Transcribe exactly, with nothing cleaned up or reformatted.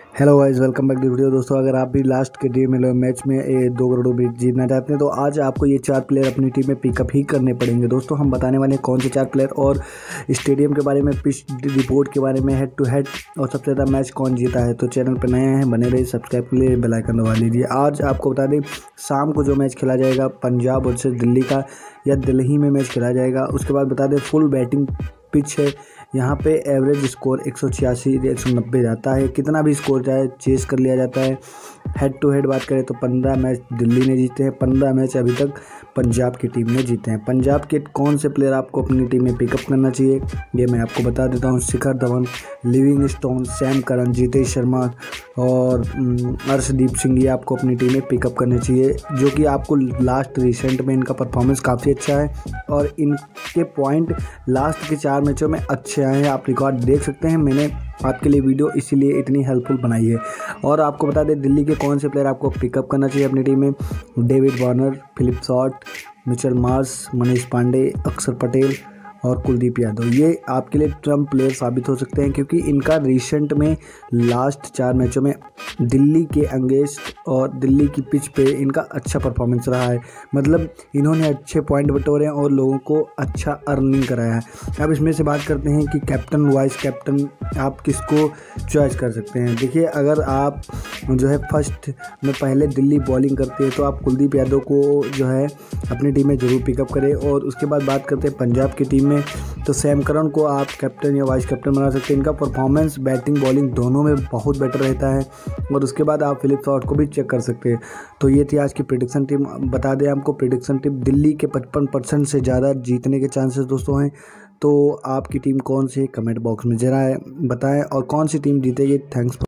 Hello guys, welcome back to video. दोस्तों, अगर आप भी लास्ट के डे में मैच में ए, दो करोड़ रुपये जीतना चाहते हैं तो आज आपको ये चार प्लेयर अपनी टीम में पिकअप ही करने पड़ेंगे। दोस्तों, हम बताने वाले हैं कौन से चार प्लेयर और स्टेडियम के बारे में, पिच रिपोर्ट के बारे में, हेड टू हेड और सबसे ज़्यादा मैच कौन जीता है। तो चैनल पर नए हैं, बने रहिए, सब्सक्राइब के लिए बेल आइकन दबा लीजिए। आज आपको बता दें, शाम को जो मैच खेला जाएगा पंजाब वर्सेस दिल्ली का, या दिल्ली में मैच खेला जाएगा। उसके बाद बता दें फुल बैटिंग पिच है। यहाँ पे एवरेज स्कोर एक सौ छियासी एक सौ नब्बे जाता है। कितना भी स्कोर जाए चेस कर लिया जाता है। हेड टू हेड बात करें तो पंद्रह मैच दिल्ली ने जीते हैं, पंद्रह मैच अभी तक पंजाब की टीम ने जीते हैं। पंजाब के कौन से प्लेयर आपको अपनी टीम में पिकअप करना चाहिए ये मैं आपको बता देता हूँ। Shikhar Dhawan, Livingstone, Sam Curran, Jitesh Sharma और अर्शदीप सिंह, ये आपको अपनी टीम में पिकअप करने चाहिए, जो कि आपको लास्ट रिसेंट में इनका परफॉर्मेंस काफ़ी अच्छा है और इनके पॉइंट लास्ट के चार मैचों में अच्छे आए हैं। आप रिकॉर्ड देख सकते हैं। मैंने आपके लिए वीडियो इसीलिए इतनी हेल्पफुल बनाई है। और आपको बता दें दिल्ली के कौन से प्लेयर आपको पिकअप करना चाहिए अपनी टीम में। David Warner, Phillip Short, Mitchell Marsh, Manish Pandey, Axar Patel और कुलदीप यादव, ये आपके लिए ट्रम्प प्लेयर साबित हो सकते हैं, क्योंकि इनका रिसेंट में लास्ट चार मैचों में दिल्ली के अगेंस्ट और दिल्ली की पिच पे इनका अच्छा परफॉर्मेंस रहा है। मतलब इन्होंने अच्छे पॉइंट बटोरे हैं और लोगों को अच्छा अर्निंग कराया है। अब इसमें से बात करते हैं कि कैप्टन वाइस कैप्टन आप किसको चॉइस कर सकते हैं। देखिए, अगर आप जो है फर्स्ट में पहले दिल्ली बॉलिंग करते हैं तो आप कुलदीप यादव को जो है अपनी टीम में ज़रूर पिकअप करें। और उसके बाद बात करते हैं पंजाब की टीम में, तो सैम करन को आप कैप्टन या वाइस कैप्टन बना सकते हैं। इनका परफॉर्मेंस बैटिंग बॉलिंग दोनों में बहुत बेटर रहता है। और उसके बाद आप फिलिप शॉर्ट को भी चेक कर सकते हैं। तो ये थी आज की प्रेडिक्शन टीम। बता दें आपको, प्रेडिक्शन टीम दिल्ली के पचपन परसेंट से ज़्यादा जीतने के चांसेस दोस्तों हैं। तो आपकी टीम कौन सी है कमेंट बॉक्स में जरा बताएं और कौन सी टीम जीतेगी। थैंक्स।